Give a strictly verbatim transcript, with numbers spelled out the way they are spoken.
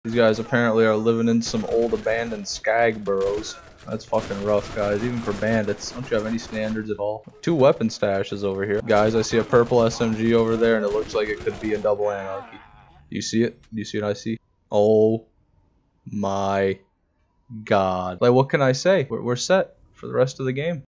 These guys apparently are living in some old abandoned skag burrows. That's fucking rough, guys, even for bandits. Don't you have any standards at all? Two weapon stashes over here. Guys, I see a purple S M G over there, and it looks like it could be a double anarchy. Do you see it? Do you see what I see? Oh my god. Like, what can I say? We're, we're set for the rest of the game.